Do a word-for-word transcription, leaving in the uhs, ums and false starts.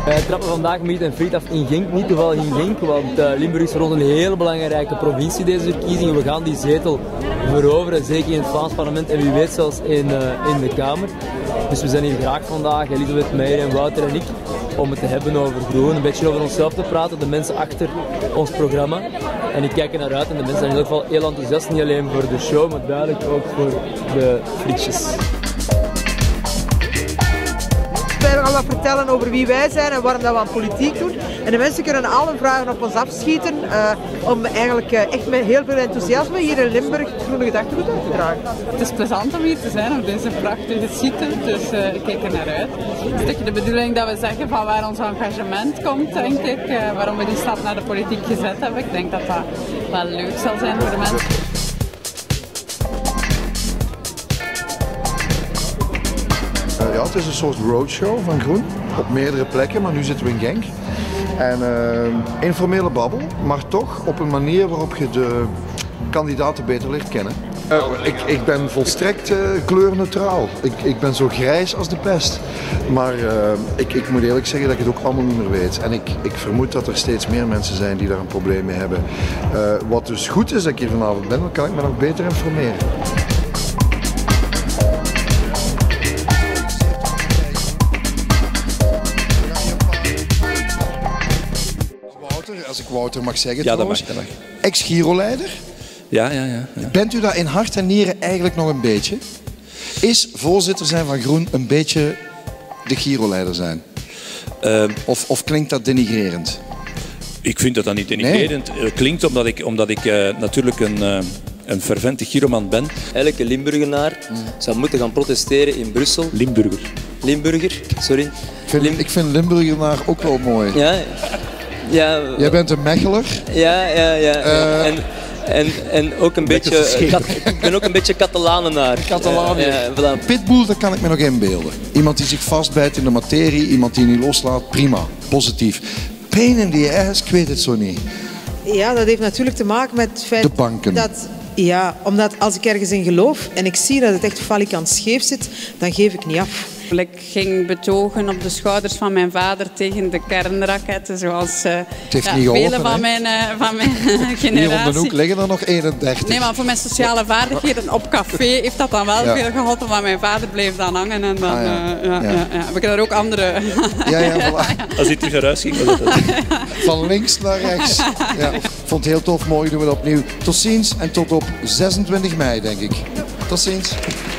Wij trappen vandaag Meet en Friet af in Genk, niet toevallig in Genk, want uh, Limburg is voor ons een hele belangrijke provincie deze verkiezingen. We gaan die zetel veroveren, zeker in het Vlaams parlement en wie weet zelfs in, uh, in de Kamer. Dus we zijn hier graag vandaag, Elisabeth Meijer en Wouter en ik, om het te hebben over groen, een beetje over onszelf te praten, de mensen achter ons programma. En ik kijk er naar uit en de mensen zijn in ieder geval heel enthousiast, niet alleen voor de show, maar duidelijk ook voor de frietjes. Wij gaan wat vertellen over wie wij zijn en waarom dat we aan politiek doen. En de mensen kunnen al hun vragen op ons afschieten uh, om eigenlijk uh, echt met heel veel enthousiasme hier in Limburg het groene gedachtegoed uit te dragen. Het is plezant om hier te zijn op deze prachtige site, dus uh, ik kijk er naar uit. Het is de bedoeling dat we zeggen van waar ons engagement komt, denk ik, uh, waarom we die stap naar de politiek gezet hebben. Ik denk dat dat wel leuk zal zijn voor de mensen. Ja, het is een soort roadshow van Groen, op meerdere plekken, maar nu zitten we in Genk. En uh, informele babbel, maar toch op een manier waarop je de kandidaten beter leert kennen. Uh, ik, ik ben volstrekt uh, kleurneutraal. Ik, ik ben zo grijs als de pest. Maar uh, ik, ik moet eerlijk zeggen dat ik het ook allemaal niet meer weet. En ik, ik vermoed dat er steeds meer mensen zijn die daar een probleem mee hebben. Uh, wat dus goed is dat ik hier vanavond ben, dan kan ik me nog beter informeren. Als ik Wouter mag zeggen, ja, dat mag, dat mag. Ex-Giro-leider. Ja, ja, ja, ja. Bent u dat in hart en nieren eigenlijk nog een beetje? Is voorzitter zijn van Groen een beetje de Giro-leider zijn? Uh, of, of klinkt dat denigrerend? Ik vind dat dat niet denigrerend nee. klinkt, omdat ik, omdat ik uh, natuurlijk een, uh, een fervente Giroman ben. Elke Limburgenaar mm. zou moeten gaan protesteren in Brussel. Limburger. Limburger, sorry. Ik vind, Lim ik vind Limburgenaar ook wel mooi. Ja. Ja, jij bent een Mecheler. Ja, ja, ja. Uh, en, en, en ook een beetje, ik ben ook een beetje Catalanenaar. Catalanenaar. Ja, ja, voilà. Pitbull, dat kan ik me nog inbeelden. Iemand die zich vastbijt in de materie, iemand die niet loslaat, prima, positief. Pain in the ass, ik weet het zo niet. Ja, dat heeft natuurlijk te maken met het feit de banken. dat... Ja, omdat als ik ergens in geloof en ik zie dat het echt falikant scheef zit, dan geef ik niet af. Ik ging betogen op de schouders van mijn vader tegen de kernraketten, zoals uh, ja, geholpen, vele van mijn, uh, van mijn generatie. Hier om de hoek liggen er nog eenendertig. Nee, maar voor mijn sociale vaardigheden op café heeft dat dan wel ja. veel geholpen, maar mijn vader bleef dan hangen en dan ah, ja. Uh, ja, ja. Ja, ja. heb ik er ook andere... Ja, ja, voilà. Als hij terug naar huis ging, was dat van links naar rechts. Ja. Ik vond het heel tof, mooi doen we het opnieuw. Tot ziens en tot op zesentwintig mei, denk ik. Tot ziens.